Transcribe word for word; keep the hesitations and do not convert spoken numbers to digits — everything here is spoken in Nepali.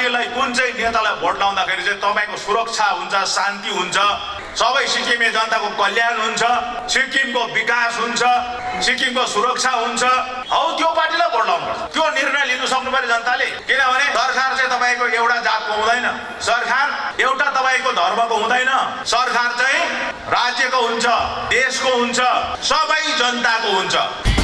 पार्टीलाई कुन चाहिँ नेतालाई भोट लाउँदाखेरि चाहिँ तपाईको सुरक्षा हुन्छ, शान्ति हुन्छ, सबै सिक्किमे जनताको कल्याण हुन्छ, सिक्किमको विकास हुन्छ, सिक्किमको सुरक्षा हुन्छ, हौ त्यो पार्टीलाई भोट लाउनुपर्छ। त्यो निर्णय लिनु सक्नु पर्यो जनताले। किनभने सरकार चाहिँ तपाईको एउटा जातको हुँदैन, सरकार एउटा तपाईको धर्मको हुँदैन, सरकार चाहिँ राज्यको हुन्छ, देशको हुन्छ, सबै जनताको हुन्छ।